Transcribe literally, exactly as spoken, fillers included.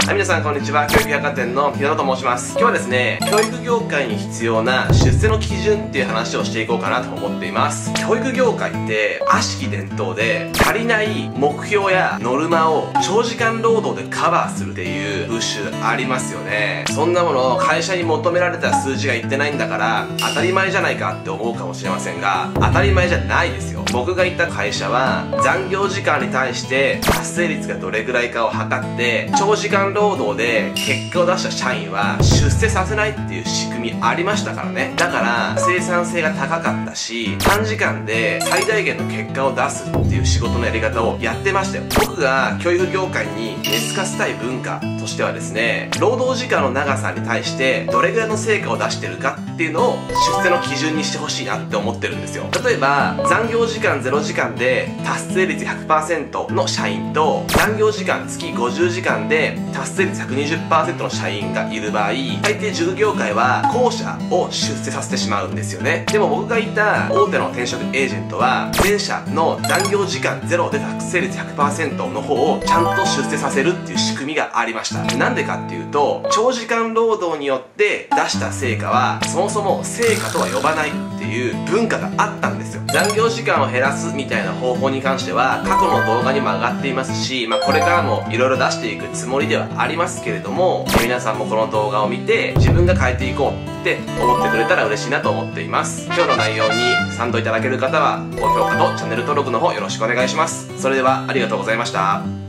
はい、皆さんこんにちは。教育百貨店の平野と申します。今日はですね、教育業界に必要な出世の基準っていう話をしていこうかなと思っています。教育業界って悪しき伝統で、足りない目標やノルマを長時間労働でカバーするっていう風習ありますよね。そんなもの会社に求められた数字が言ってないんだから当たり前じゃないかって思うかもしれませんが、当たり前じゃないですよ。僕がいた会社は残業時間に対して達成率がどれぐらいかを測って、長時間労働で結果を出した社員は出世させないっていう仕組みありましたからね。だから生産性が高かったし、短時間で最大限の結果を出すっていう仕事のやり方をやってましたよ。僕が教育業界に根付かせたい文化としてはですね、労働時間の長さに対してどれぐらいの成果を出してるかっていうのを出世の基準にしてほしいなって思ってるんですよ。例えば残業時間ゼロじかんで達成率 ひゃくパーセント の社員と、残業時間月ごじゅうじかんで達成率 ひゃくにじゅっパーセント の社員がいる場合、大抵塾業界は後者を出世させてしまうんですよね。でも僕がいた大手の転職エージェントは、前者の残業時間ゼロで達成率 ひゃくパーセント の方をちゃんと出世させるっていう仕組みがありました。なんでかっていうと、長時間労働によって出した成果はそもそも成果とは呼ばないっていう文化があったんですよ。残業時間を減らすみたいな方法に関しては過去の動画にも上がっていますし、まあ、これからもいろいろ出していくつもりではありますけれども、皆さんもこの動画を見て自分が変えていこうって思ってくれたら嬉しいなと思っています。今日の内容に賛同いただける方は高評価とチャンネル登録の方よろしくお願いします。それではありがとうございました。